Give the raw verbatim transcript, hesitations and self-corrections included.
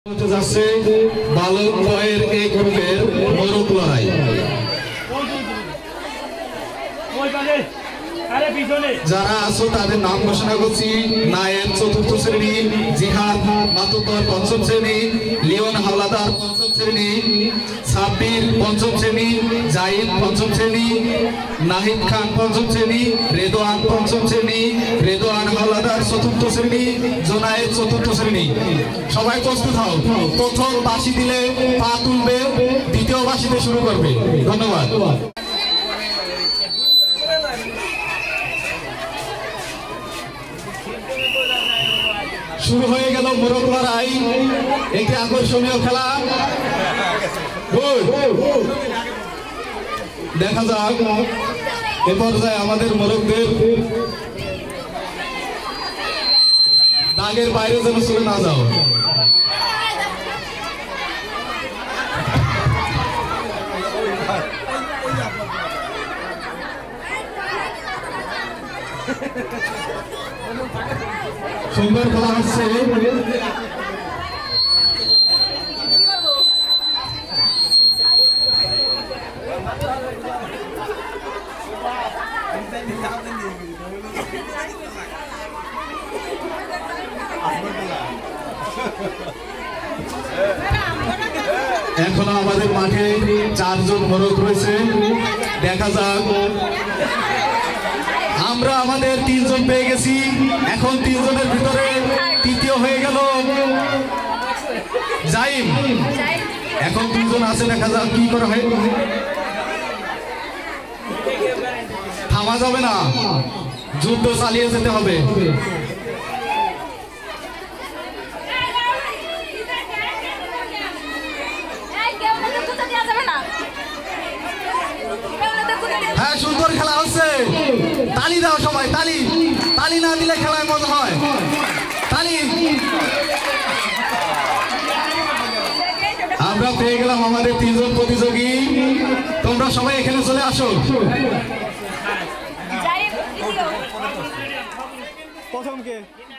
যাচ্ছে বালক বয়ের এই গ্রুপের মোরগ লড়াই। যারা আছো তাদের নাম ঘোষণা করছি। নায়েব চতুর্থ শ্রেণী, জিহাদ মাতুব্বর পঞ্চম শ্রেণী, লিওন হাওলাদার পঞ্চম শ্রেণী, সাব্বির পঞ্চম শ্রেণী, জাহিদ পঞ্চম শ্রেণী, নাহিদ খান পঞ্চম শ্রেণী, রেদোয়ান পঞ্চম শ্রেণী, রেদোয়ান হাওলাদার চতুর্থ শ্রেণী, জোনায়েদ চতুর্থ শ্রেণী। সবাই প্রস্তুত হও। প্রথম বাঁশি দিলে পা তুলবে, দ্বিতীয় বাঁশিতে শুরু করবে। ধন্যবাদ। শুরু হয়ে গেল মোরগ লড়াই, একটি আকর্ষণীয় খেলা। দেখা যাক এ পর্যায়ে আমাদের মোরগদের দাগের বাইরে যেন চলে না যাও। সুন্দর খেলা হচ্ছে। এখনো আমাদের মাঠে চারজন মোরগ রয়েছে। দেখা যাক, আমরা আমাদের তিনজন পেয়ে গেছি। এখন তিনজনের ভিতরে তৃতীয় হয়ে গেল জাইম। এখন তিনজন আছে, দেখা যাক কি করা হয়। থামা যাবে না, যুদ্ধ চালিয়ে যেতে হবে। হ্যাঁ, সুন্দর খেলা হচ্ছে। তালি দাও সবাই, তালি। তালি না দিলে খেলায় মজা হয়। তালি। আমরা পেয়ে গেলাম আমাদের তিনজন প্রতিযোগী। তোমরা সবাই এখানে চলে আসো। প্রথম কে?